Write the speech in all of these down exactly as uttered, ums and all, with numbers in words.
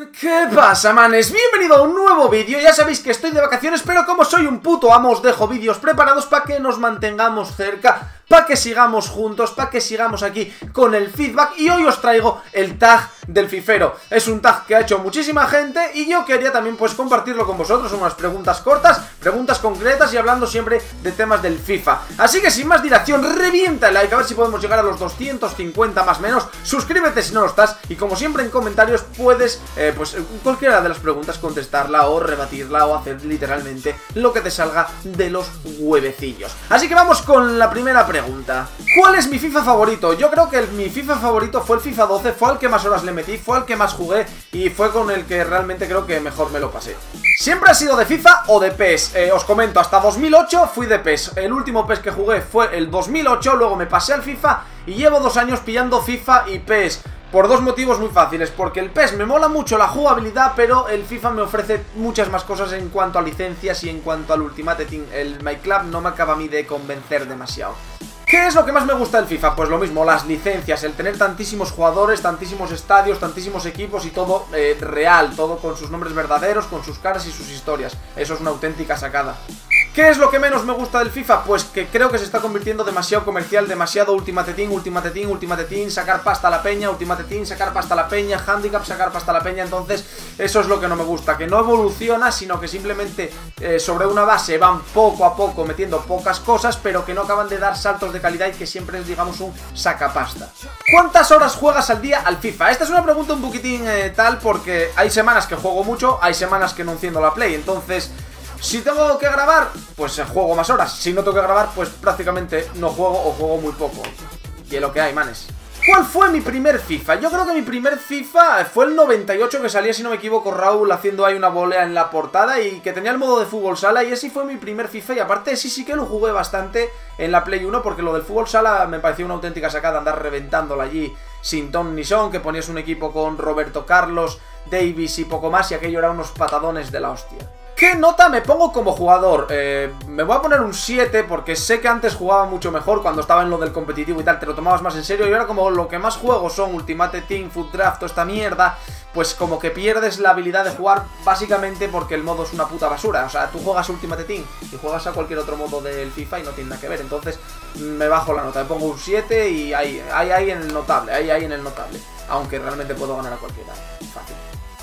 ¿Qué pasa, manes? Bienvenido a un nuevo vídeo. Ya sabéis que estoy de vacaciones, pero como soy un puto amo, os dejo vídeos preparados para que nos mantengamos cerca, para que sigamos juntos, para que sigamos aquí con el feedback. Y hoy os traigo el tag del fifero. Es un tag que ha hecho muchísima gente y yo quería también pues compartirlo con vosotros. Son unas preguntas cortas, preguntas concretas y hablando siempre de temas del FIFA. Así que sin más dilación, revienta el like, a ver si podemos llegar a los doscientos cincuenta más o menos. Suscríbete si no lo estás y como siempre en comentarios puedes, eh, pues cualquiera de las preguntas contestarla o rebatirla o hacer literalmente lo que te salga de los huevecillos. Así que vamos con la primera pregunta. ¿Cuál es mi FIFA favorito? Yo creo que el, mi FIFA favorito fue el FIFA doce, fue al que más horas le metí, fue al que más jugué y fue con el que realmente creo que mejor me lo pasé. ¿Siempre ha sido de FIFA o de PES? Eh, os comento, hasta dos mil ocho fui de PES. El último PES que jugué fue el dos mil ocho, luego me pasé al FIFA y llevo dos años pillando FIFA y PES. Por dos motivos muy fáciles, porque el PES me mola mucho la jugabilidad, pero el FIFA me ofrece muchas más cosas en cuanto a licencias y en cuanto al Ultimate Team. El My Club no me acaba a mí de convencer demasiado. ¿Qué es lo que más me gusta del FIFA? Pues lo mismo, las licencias, el tener tantísimos jugadores, tantísimos estadios, tantísimos equipos y todo eh, real, todo con sus nombres verdaderos, con sus caras y sus historias. Eso es una auténtica sacada. ¿Qué es lo que menos me gusta del FIFA? Pues que creo que se está convirtiendo demasiado comercial, demasiado Ultimate Team, Ultimate Team, Ultimate Team, sacar pasta a la peña, Ultimate Team, sacar pasta a la peña, Handicap, sacar pasta a la peña. Entonces eso es lo que no me gusta, que no evoluciona, sino que simplemente eh, sobre una base van poco a poco metiendo pocas cosas, pero que no acaban de dar saltos de calidad y que siempre es, digamos, un sacapasta. ¿Cuántas horas juegas al día al FIFA? Esta es una pregunta un poquitín eh, tal, porque hay semanas que juego mucho, hay semanas que no enciendo la Play, entonces si tengo que grabar, pues juego más horas. Si no tengo que grabar, pues prácticamente no juego o juego muy poco. Y es lo que hay, manes. ¿Cuál fue mi primer FIFA? Yo creo que mi primer FIFA fue el noventa y ocho, que salía, si no me equivoco, Raúl haciendo ahí una volea en la portada y que tenía el modo de fútbol sala, y ese fue mi primer FIFA. Y aparte sí sí que lo jugué bastante en la Play uno, porque lo del fútbol sala me parecía una auténtica sacada, andar reventándola allí sin ton ni son, que ponías un equipo con Roberto Carlos, Davis y poco más, y aquello era unos patadones de la hostia. ¿Qué nota me pongo como jugador? Eh, me voy a poner un siete porque sé que antes jugaba mucho mejor cuando estaba en lo del competitivo y tal, te lo tomabas más en serio, y ahora como lo que más juego son Ultimate Team, Foot Draft, toda esta mierda, pues como que pierdes la habilidad de jugar básicamente porque el modo es una puta basura. O sea, tú juegas Ultimate Team y juegas a cualquier otro modo del FIFA y no tiene nada que ver, entonces me bajo la nota, me pongo un siete y ahí, ahí, ahí en el notable, ahí, ahí en el notable, aunque realmente puedo ganar a cualquiera, fácil.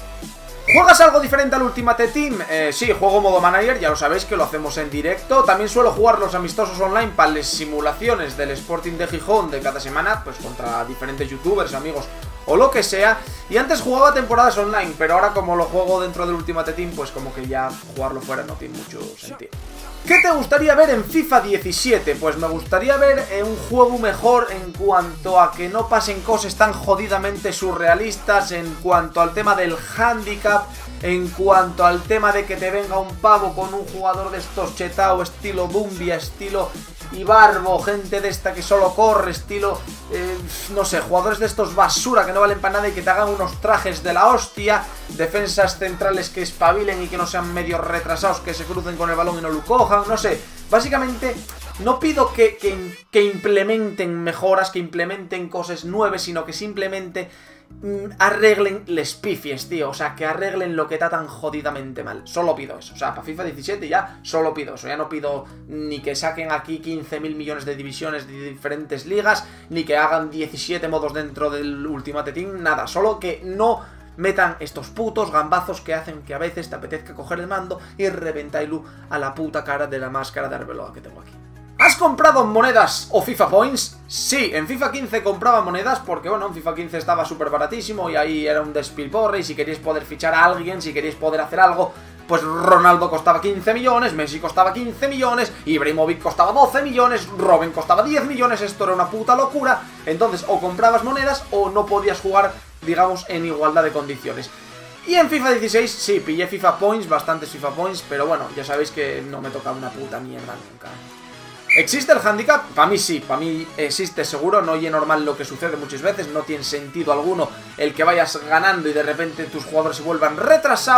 ¿Juegas algo diferente al Ultimate Team? Eh, sí, juego modo manager, ya lo sabéis que lo hacemos en directo. También suelo jugar los amistosos online para las simulaciones del Sporting de Gijón de cada semana, pues contra diferentes youtubers, amigos o lo que sea. Y antes jugaba temporadas online, pero ahora como lo juego dentro del Ultimate Team, pues como que ya jugarlo fuera no tiene mucho sentido. ¿Qué te gustaría ver en FIFA diecisiete? Pues me gustaría ver eh, un juego mejor en cuanto a que no pasen cosas tan jodidamente surrealistas, en cuanto al tema del handicap, en cuanto al tema de que te venga un pavo con un jugador de estos chetao, estilo Dumbia, estilo Ibarbo, gente de esta que solo corre, estilo, eh, no sé, jugadores de estos basura que no valen para nada y que te hagan unos trajes de la hostia, defensas centrales que espabilen y que no sean medio retrasados, que se crucen con el balón y no lo cojan, no sé. Básicamente no pido que, que, que implementen mejoras, que implementen cosas nuevas, sino que simplemente mm, arreglen les pifies, tío. O sea, que arreglen lo que está tan jodidamente mal. Solo pido eso. O sea, para FIFA diecisiete ya solo pido eso. Ya no pido ni que saquen aquí quince mil millones de divisiones de diferentes ligas, ni que hagan diecisiete modos dentro del Ultimate Team, nada. Solo que no metan estos putos gambazos que hacen que a veces te apetezca coger el mando y reventarlo a la puta cara de la máscara de Arbeloa que tengo aquí. ¿Has comprado monedas o FIFA Points? Sí, en FIFA quince compraba monedas porque, bueno, en FIFA quince estaba súper baratísimo y ahí era un despilporre, y si queríais poder fichar a alguien, si queríais poder hacer algo, pues Ronaldo costaba quince millones, Messi costaba quince millones, Ibrahimovic costaba doce millones, Robben costaba diez millones, esto era una puta locura. Entonces o comprabas monedas o no podías jugar, digamos, en igualdad de condiciones. Y en FIFA dieciséis sí, pillé FIFA Points, bastantes FIFA Points, pero bueno, ya sabéis que no me toca una puta mierda nunca. ¿Existe el handicap? Para mí sí, para mí existe seguro, no es normal lo que sucede muchas veces, no tiene sentido alguno el que vayas ganando y de repente tus jugadores se vuelvan retrasados,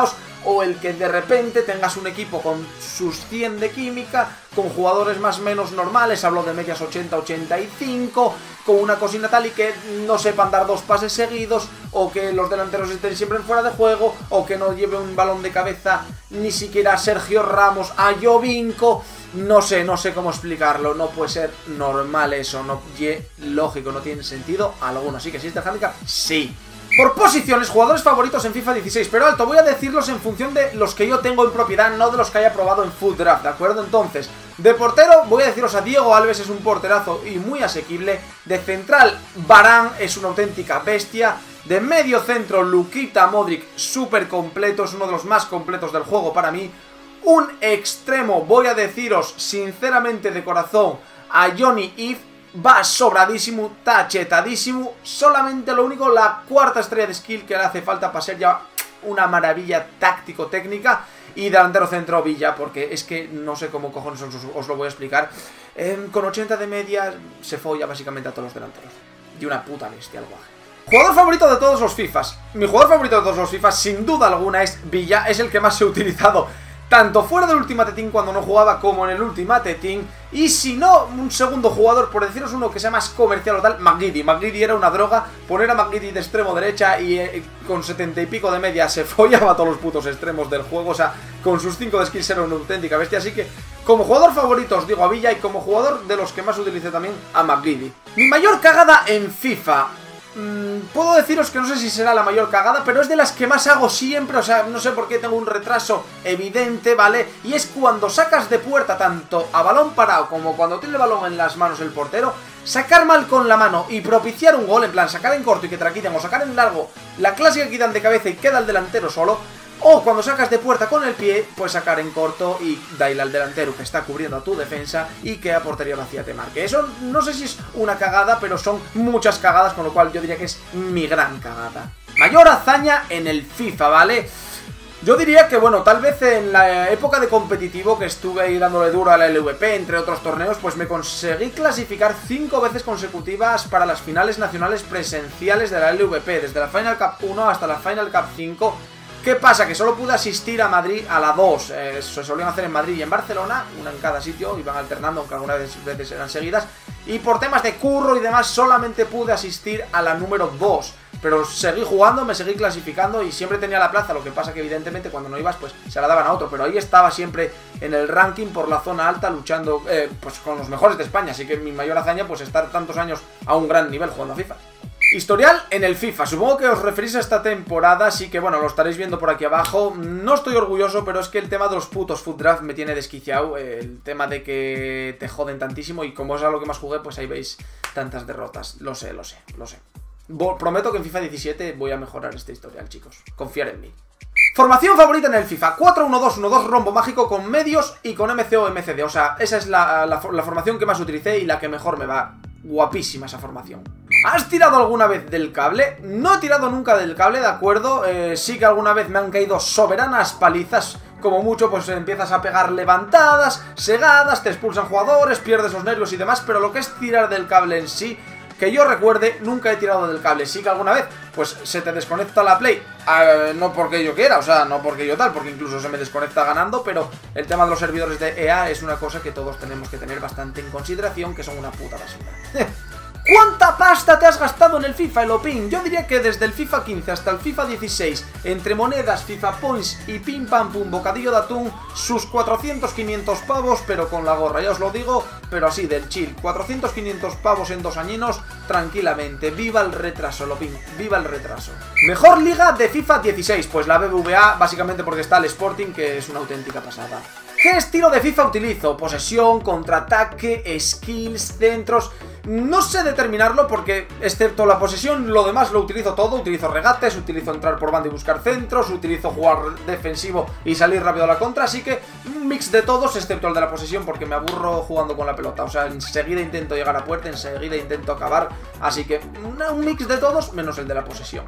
o el que de repente tengas un equipo con sus cien de química, con jugadores más o menos normales, hablo de medias ochenta ochenta y cinco, con una cosina tal y que no sepan dar dos pases seguidos, o que los delanteros estén siempre fuera de juego, o que no lleve un balón de cabeza ni siquiera a Sergio Ramos, a Jovinko. No sé, no sé cómo explicarlo, no puede ser normal eso, no ye, lógico, no tiene sentido alguno. Así que si es de handicap, sí. Por posiciones, jugadores favoritos en FIFA dieciséis, pero alto, voy a decirlos en función de los que yo tengo en propiedad, no de los que haya probado en Full Draft, ¿de acuerdo? Entonces, de portero, voy a deciros a Diego Alves, es un porterazo y muy asequible. De central, Varane es una auténtica bestia. De medio centro, Luka Modric, súper completo, es uno de los más completos del juego para mí. Un extremo, voy a deciros sinceramente de corazón, a Johnny Eve, va sobradísimo, tachetadísimo. Solamente lo único, la cuarta estrella de skill que le hace falta para ser ya una maravilla táctico-técnica. Y delantero centro Villa, porque es que no sé cómo cojones os, os lo voy a explicar. eh, Con ochenta de media se folla básicamente a todos los delanteros. Y una puta bestia el guaje. Jugador favorito de todos los FIFAs. Mi jugador favorito de todos los FIFAs sin duda alguna es Villa. Es el que más he utilizado tanto fuera del Ultimate Team cuando no jugaba como en el Ultimate Team. Y si no, un segundo jugador, por deciros uno que sea más comercial o tal, McGeady. McGeady era una droga. Poner a McGeady de extremo derecha y eh, con setenta y pico de media se follaba a todos los putos extremos del juego. O sea, con sus cinco de skills era una auténtica bestia. Así que como jugador favorito os digo a Villa, y como jugador de los que más utilicé también a McGeady. Mi mayor cagada en FIFA, Mm, puedo deciros que no sé si será la mayor cagada, pero es de las que más hago siempre. O sea, no sé por qué tengo un retraso evidente, ¿vale? Y es cuando sacas de puerta tanto a balón parado como cuando tiene el balón en las manos el portero, sacar mal con la mano y propiciar un gol, en plan sacar en corto y que te la quiten, o sacar en largo, la clásica que quitan de cabeza y queda el delantero solo. O cuando sacas de puerta con el pie, pues sacar en corto y darle al delantero que está cubriendo a tu defensa y que a portería vacía te marque. Eso no sé si es una cagada, pero son muchas cagadas, con lo cual yo diría que es mi gran cagada. Mayor hazaña en el FIFA, ¿vale? Yo diría que, bueno, tal vez en la época de competitivo que estuve ahí dándole duro a la L V P, entre otros torneos, pues me conseguí clasificar cinco veces consecutivas para las finales nacionales presenciales de la L V P, desde la Final Cup uno hasta la Final Cup cinco. ¿Qué pasa? Que solo pude asistir a Madrid a la dos, eh, se solían hacer en Madrid y en Barcelona, una en cada sitio, iban alternando, aunque algunas veces eran seguidas. Y por temas de curro y demás solamente pude asistir a la número dos. Pero seguí jugando, me seguí clasificando y siempre tenía la plaza. Lo que pasa que evidentemente cuando no ibas pues se la daban a otro. Pero ahí estaba siempre en el ranking por la zona alta luchando eh, pues con los mejores de España. Así que mi mayor hazaña pues estar tantos años a un gran nivel jugando a FIFA. Historial en el FIFA, supongo que os referís a esta temporada, así que bueno, lo estaréis viendo por aquí abajo. No estoy orgulloso, pero es que el tema de los putos Foot Draft me tiene desquiciado. El tema de que te joden tantísimo y como es a lo que más jugué, pues ahí veis tantas derrotas. Lo sé, lo sé, lo sé. Prometo que en FIFA diecisiete voy a mejorar este historial, chicos. Confiar en mí. Formación favorita en el FIFA, cuatro uno dos uno dos rombo mágico con medios y con M C O M C D. O sea, esa es la, la, la formación que más utilicé y la que mejor me va. Guapísima esa formación. ¿Has tirado alguna vez del cable? No he tirado nunca del cable, ¿de acuerdo? Eh, sí que alguna vez me han caído soberanas palizas. Como mucho pues empiezas a pegar levantadas, segadas, te expulsan jugadores, pierdes los nervios y demás. Pero lo que es tirar del cable en sí, que yo recuerde, nunca he tirado del cable. Sí que alguna vez pues se te desconecta la Play, eh, no porque yo quiera, o sea, no porque yo tal, porque incluso se me desconecta ganando. Pero el tema de los servidores de E A es una cosa que todos tenemos que tener bastante en consideración, que son una puta basura. ¿Cuánta pasta te has gastado en el FIFA, Elopin? Yo diría que desde el FIFA quince hasta el FIFA dieciséis, entre monedas, FIFA Points y pim pam pum bocadillo de atún, sus cuatrocientos quinientos pavos, pero con la gorra, ya os lo digo, pero así del chill. cuatrocientos quinientos pavos en dos añinos, tranquilamente. Viva el retraso, Elopin, viva el retraso. Mejor liga de FIFA dieciséis, pues la B B V A, básicamente porque está el Sporting, que es una auténtica pasada. ¿Qué estilo de FIFA utilizo? Posesión, contraataque, skills, centros. No sé determinarlo porque, excepto la posesión, lo demás lo utilizo todo. Utilizo regates, utilizo entrar por banda y buscar centros, utilizo jugar defensivo y salir rápido a la contra. Así que un mix de todos, excepto el de la posesión, porque me aburro jugando con la pelota. O sea, enseguida intento llegar a puerta, enseguida intento acabar. Así que un mix de todos, menos el de la posesión.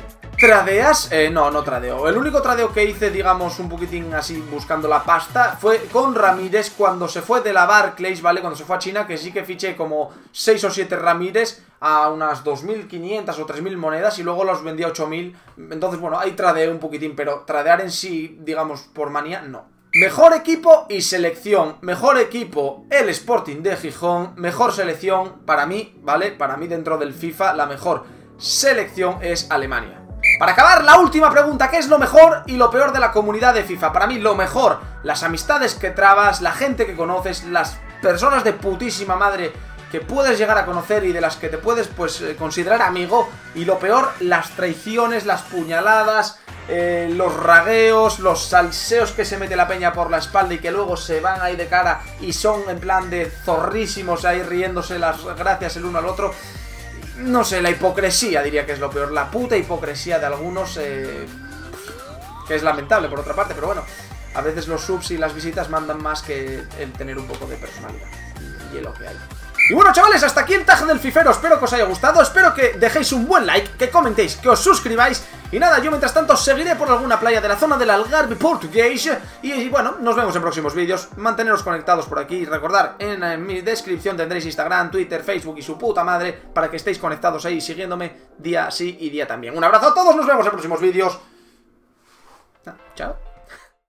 ¿Tradeas? Eh, no, no tradeo. El único tradeo que hice, digamos, un poquitín así buscando la pasta fue con Ramírez cuando se fue de la Barclays, ¿vale? Cuando se fue a China, que sí que fiché como seis o siete Ramírez a unas dos mil quinientas o tres mil monedas y luego los vendí a ocho mil. Entonces, bueno, ahí tradeé un poquitín, pero tradear en sí, digamos, por manía, no. Mejor equipo y selección. Mejor equipo, el Sporting de Gijón. Mejor selección, para mí, ¿vale? Para mí dentro del FIFA, la mejor selección es Alemania. Para acabar, la última pregunta, ¿qué es lo mejor y lo peor de la comunidad de FIFA? Para mí, lo mejor, las amistades que trabas, la gente que conoces, las personas de putísima madre que puedes llegar a conocer y de las que te puedes, pues, considerar amigo. Y lo peor, las traiciones, las puñaladas, eh, los ragueos, los salseos que se mete la peña por la espalda y que luego se van ahí de cara y son en plan de zorrísimos ahí riéndose las gracias el uno al otro. No sé, la hipocresía diría que es lo peor. La puta hipocresía de algunos, eh, que es lamentable por otra parte, pero bueno, a veces los subs y las visitas mandan más que el tener un poco de personalidad. Y es lo que hay. Y bueno, chavales, hasta aquí el tag del fifero. Espero que os haya gustado, espero que dejéis un buen like, que comentéis, que os suscribáis. Y nada, yo mientras tanto seguiré por alguna playa de la zona del Algarve portugués. Y, y bueno, nos vemos en próximos vídeos. Manteneros conectados por aquí. Y recordar, en, en mi descripción tendréis Instagram, Twitter, Facebook y su puta madre, para que estéis conectados ahí, siguiéndome día sí y día también. Un abrazo a todos, nos vemos en próximos vídeos. Ah, chao.